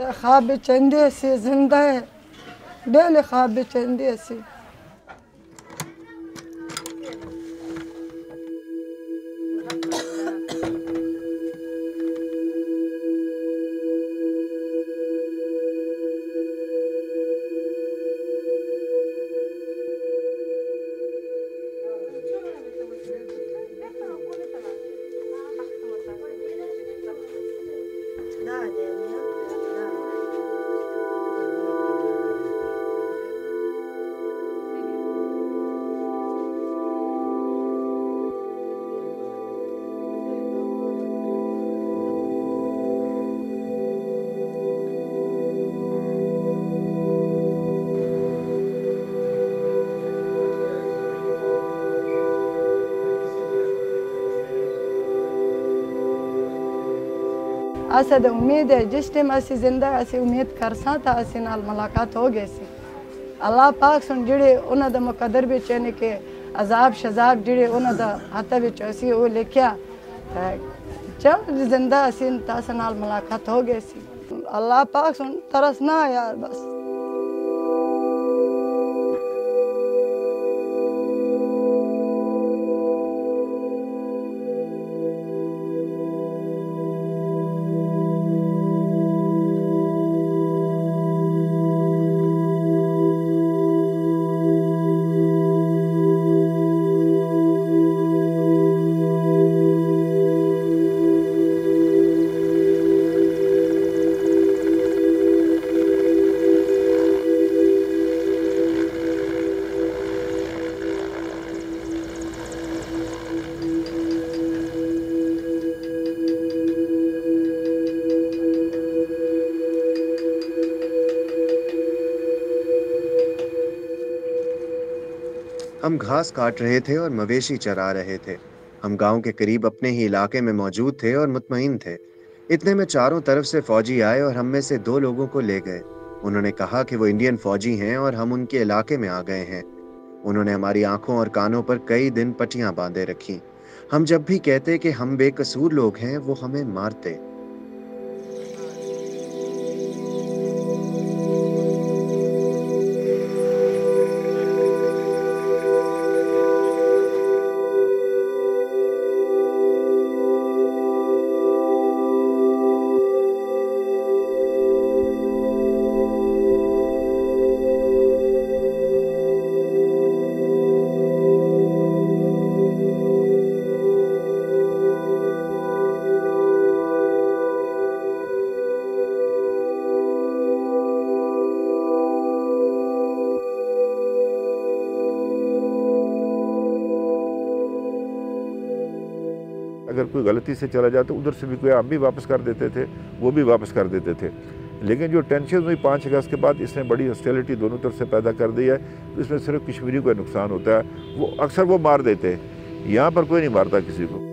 خواب چندے سے زندہ ہے ڈیل خواب چندے سے اسد امید ہے جس ٹائم اسی زندہ اسی امید کرساں تا اسی نال ملاقات ہو گئی سی اللہ پاک سن جڑے انہاں دا مقدر وچ یعنی کہ عذاب شذاب جڑے انہاں دا ہتھ وچ اسی او لکھیا جب زندہ اسی تاس نال ملاقات ہو گئی سی اللہ پاک سن ترس نہ یار بس ہم گھاس کاٹ رہے تھے اور مویشی چرا رہے تھے۔ ہم گاؤں کے قریب اپنے ہی علاقے میں موجود تھے اور مطمئن تھے۔ اتنے میں چاروں طرف سے فوجی آئے اور ہم میں سے 2 لوگوں کو لے گئے۔ انہوں نے کہا کہ وہ انڈین فوجی ہیں اور ہم ان کے علاقے میں آ گئے ہیں۔ انہوں نے ہماری آنکھوں اور کانوں پر کئی دن پٹیاں باندھے رکھی۔ ہم جب بھی کہتے کہ ہم بے قصور لوگ ہیں وہ ہمیں مارتے۔ اگر کوئی غلطی سے چلا جاتا ادھر سے بھی کوئی آپ بھی واپس کر دیتے تھے، وہ بھی واپس کر دیتے تھے۔ لیکن جو ٹینشن ہوئی 5 اگست کے بعد، اس نے بڑی ہاسٹیلٹی دونوں طرف سے پیدا کر دی ہے۔ اس میں صرف کشمیری کو نقصان ہوتا ہے، وہ اکثر وہ مار دیتے ہیں، یہاں پر کوئی نہیں مارتا کسی کو۔